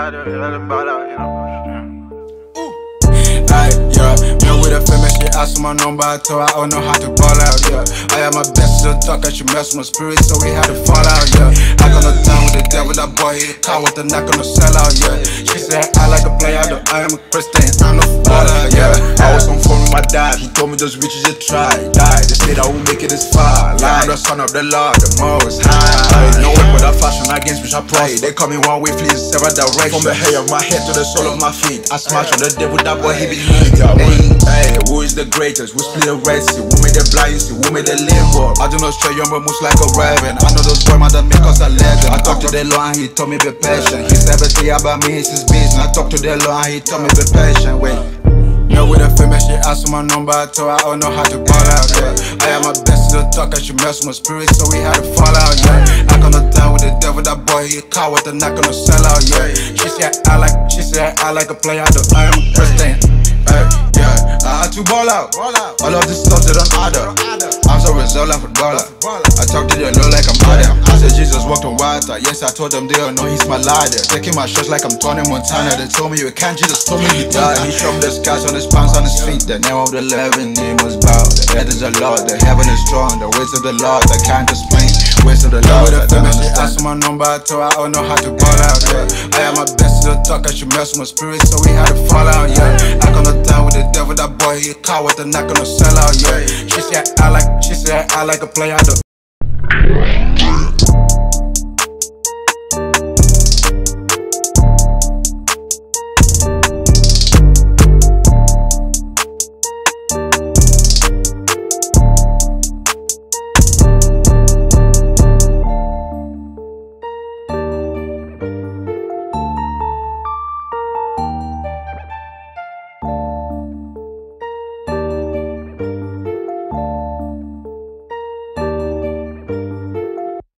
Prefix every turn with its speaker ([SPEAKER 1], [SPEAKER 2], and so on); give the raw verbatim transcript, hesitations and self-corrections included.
[SPEAKER 1] had to let it ball out, you know.
[SPEAKER 2] Aye, yeah, me with a female, she asked for my number, I told her I don't know how to ball out, yeah. I am my best to talk, and she messed with my spirit, so we had to fall out, yeah. I got no time with the devil, that boy, he a car with the knock on the sell out, yeah. She said I like a player, though I am a Christian, I'm no baller, yeah.
[SPEAKER 3] I was on phone with my dad, he told me just reach as you try. Die, they said I won't make it this far. Lie, I'm the son of the Lord, the most high. No one but a fashion against which I pray. They call me one way, please, several directions. From the hair of my head to the sole of my feet, I smash on the devil, that boy, he be neat. Hey, who is the greatest? Who split the Red Sea? Who made the blind see? Who made the limbo? I do not stray young but moves like a raven. I know those boys that make us a legend. I talked to the Lord and he told me be patient. He said everything about me is his business. I talked to the Lord and he told me be patient. Wait. Me with a female, she asked for my number, I told her I don't know how to ball out, yeah. I am my best to talk, and she messed with my spirit, so we had to fall out, yeah. I got no time with the devil, that boy, he a car with the knock on the sell out, yeah. She said I like, she said I like a player, though I am a Christian. Hey, yeah, I had to ball out. All of this stuff they don't add up. I'm so result like a footballer. I talk to them look like I'm Adam. I said Jesus walked on water. Yes, I told them they don't know he's my ladder. Taking my shots like I'm Tony Montana. They told me you can't, Jesus told me you die. He showed me the scars on his pants on his feet. The name of the living name was bow. The head is the Lord, the heaven is strong. The ways of the Lord I can't explain. Ways of the Lord I don't understand. She asked my number, I told her I don't know how to ball out, yeah. I am my best to talk, and she messed with my spirit, so we had to fall out, yeah. I got no time with the devil, that boy, he a car with the knock on the sell out, yeah. She said I like, she said I like a player, though.